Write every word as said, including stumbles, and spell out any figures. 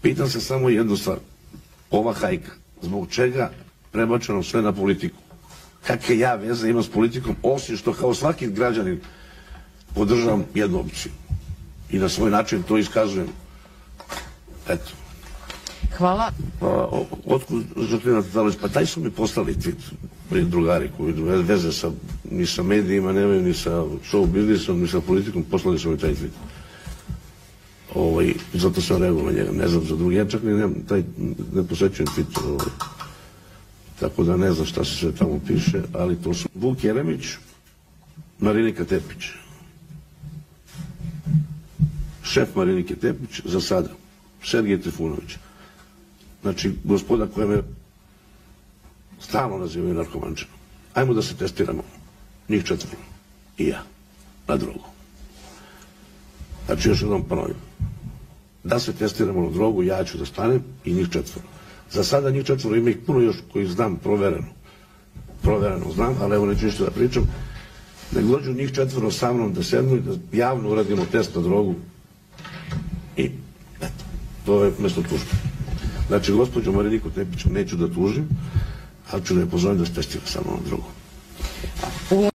Pitam se samo jednu stvar. Ova hajka, zbog čega prebačeno sve na politiku? Kakve ja veze imam s politikom, osim što kao svaki građanin podržavam jednu opciju. I na svoj način to iskazujem. Eto. Hvala. Pa, otkud Žaklina Tatalović? Pa taj su mi poslali ti drugari koji veze sa, ni sa medijima nemaju, ni sa show biznisom, ni sa politikom, poslali su mi taj tweet. Ovaj, zato sam reagovao na njega, ne znam za drugi, ja čak ne, taj, ne posvećujem Twitter, ovaj. Tako da ne znam šta se sve tamo piše, ali to su Vuk Jeremić, Marinika Tepić. Šef Marinike Tepić za sada, Sergej Trifunović. Znači, gospoda koja me stalno nazivaju narkomančanom. Ajmo da se testiramo, njih četvoro, i ja, na drogu. Znači, još jednom ponovim. Da se testiramo na drogu, ja ću da stanem i njih četvoro. Za sada njih četvoro ima ih puno još koji znam provereno. Provereno znam, ali evo neću ništa da pričam. Nek dođu njih četvoro sa mnom da sednu i da javno uradimo test na drogu. I, eto, to je mesto tužbe. Znači, gospođo Mariniku Tepiću neću da tužim, ali ću da je pozovem da se testira samo na drogu.